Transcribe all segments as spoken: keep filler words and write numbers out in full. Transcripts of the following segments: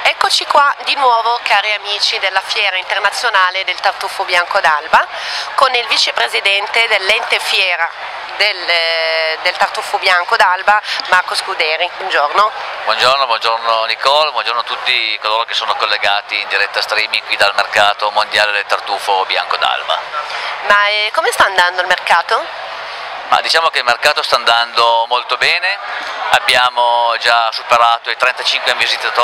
Eccoci qua di nuovo, cari amici della Fiera Internazionale del Tartufo Bianco d'Alba, con il vicepresidente dell'ente fiera del, del Tartufo Bianco d'Alba, Marco Scuderi. Buongiorno. Buongiorno, buongiorno Nicole, buongiorno a tutti coloro che sono collegati in diretta streaming qui dal mercato mondiale del Tartufo Bianco d'Alba. Ma eh, come sta andando il mercato? Ma diciamo che il mercato sta andando molto bene, abbiamo già superato i trentacinquemila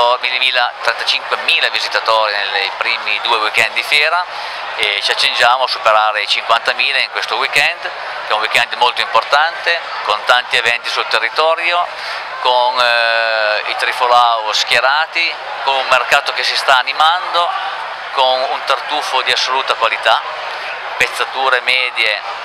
visitatori nei primi due weekend di fiera e ci accingiamo a superare i cinquantamila in questo weekend, che è un weekend molto importante, con tanti eventi sul territorio, con eh, i trifolau schierati, con un mercato che si sta animando, con un tartufo di assoluta qualità, pezzature medie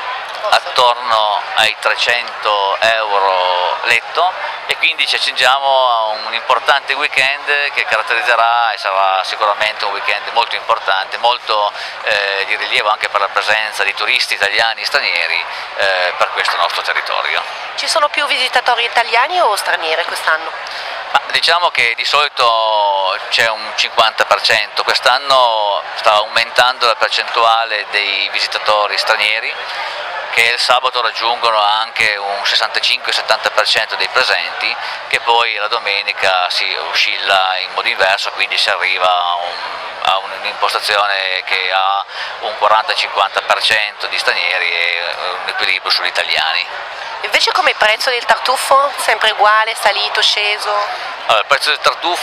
attorno ai trecento euro letto, e quindi ci accingiamo a un importante weekend che caratterizzerà e sarà sicuramente un weekend molto importante, molto eh, di rilievo anche per la presenza di turisti italiani e stranieri eh, per questo nostro territorio. Ci sono più visitatori italiani o stranieri quest'anno? Ma diciamo che di solito c'è un cinquanta per cento, quest'anno sta aumentando la percentuale dei visitatori stranieri, che il sabato raggiungono anche un sessantacinque settanta per cento dei presenti, che poi la domenica si oscilla in modo inverso, quindi si arriva a un ha un'impostazione che ha un quaranta cinquanta per cento di stranieri e un equilibrio sugli italiani. Invece come prezzo del tartufo? Sempre uguale, salito, sceso? Allora, il prezzo del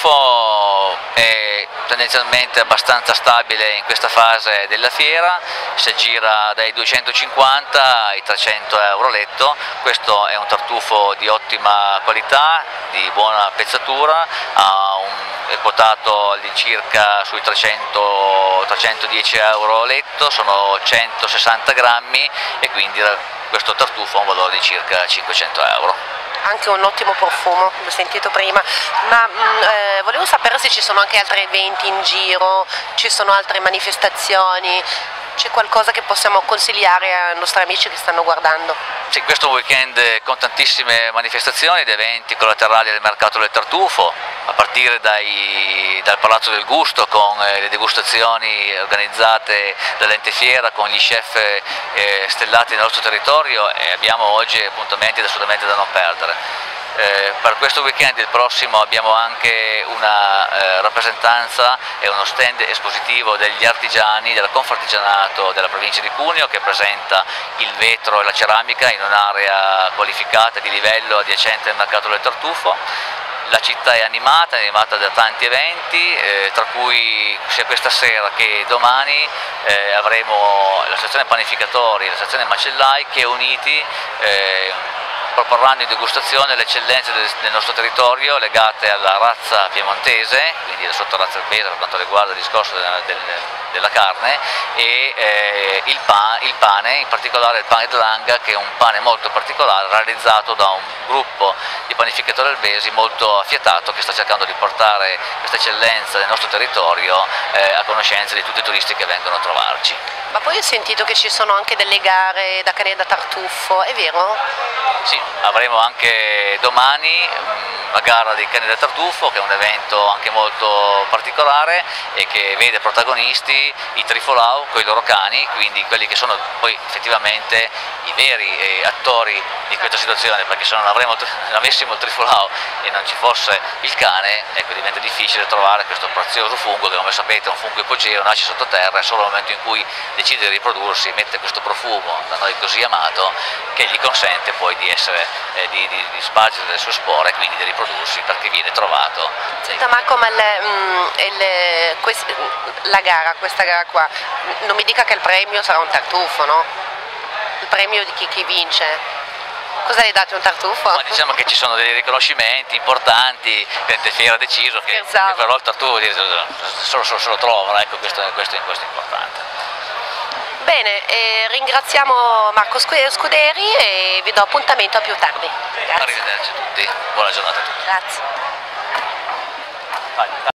tartufo è tendenzialmente abbastanza stabile in questa fase della fiera, si aggira dai duecentocinquanta ai trecento euro letto. Questo è un tartufo di ottima qualità, di buona pezzatura, ha un è quotato all'incirca sui trecento trecentodieci euro letto, sono centosessanta grammi e quindi questo tartufo ha un valore di circa cinquecento euro. Anche un ottimo profumo, l'ho sentito prima, ma mh, eh, volevo sapere se ci sono anche altri eventi in giro, ci sono altre manifestazioni, c'è qualcosa che possiamo consigliare ai nostri amici che stanno guardando? Sì, questo è un weekend con tantissime manifestazioni ed eventi collaterali del mercato del tartufo, a partire dai, dal Palazzo del Gusto con eh, le degustazioni organizzate dall'ente fiera con gli chef eh, stellati nel nostro territorio, e abbiamo oggi appuntamenti assolutamente da non perdere. Eh, per questo weekend, il prossimo, abbiamo anche una eh, rappresentanza e uno stand espositivo degli artigiani della Confartigianato della provincia di Cuneo, che presenta il vetro e la ceramica in un'area qualificata di livello adiacente al mercato del tartufo. La città è animata, è animata da tanti eventi, eh, tra cui sia questa sera che domani eh, avremo la stazione panificatori e la stazione macellai che uniti eh, proporranno in degustazione le eccellenze del, del nostro territorio legate alla razza piemontese, quindi la sottorazza albesa per quanto riguarda il discorso della, del, della carne, e eh, il, pan, il pane, in particolare il pane d'Langa, che è un pane molto particolare realizzato da un gruppo di panificatori albesi molto affiatato, che sta cercando di portare questa eccellenza del nostro territorio eh, a conoscenza di tutti i turisti che vengono a trovarci. Ma poi ho sentito che ci sono anche delle gare da cane da tartufo, è vero? Sì, avremo anche domani una gara dei cani da tartufo, che è un evento anche molto particolare e che vede protagonisti i trifolau con i loro cani, quindi quelli che sono poi effettivamente i veri attori di questa situazione, perché se non, avremo, non avessimo il trifolau e non ci fosse il cane, ecco, diventa difficile trovare questo prezioso fungo che, come sapete, è un fungo ipogeo, nasce sottoterra e solo nel momento in cui decide di riprodursi emette questo profumo da noi così amato, che gli consente poi di essere eh, di, di, di spargere le sue spore e quindi di riprodursi, perché viene trovato. Senta Marco, ma le, mh, le, quest, la gara, questa gara qua, non mi dica che il premio sarà un tartufo, no? Il premio di chi, chi vince? Cosa le date, un tartufo? Ma diciamo che ci sono dei riconoscimenti importanti, l'ente fiera ha deciso che, che però il tartufo solo se lo trovano, ecco, questo, questo, questo è importante. Bene, eh, ringraziamo Marco Scuderi e vi do appuntamento a più tardi. Grazie. Arrivederci a tutti, buona giornata a tutti. Grazie.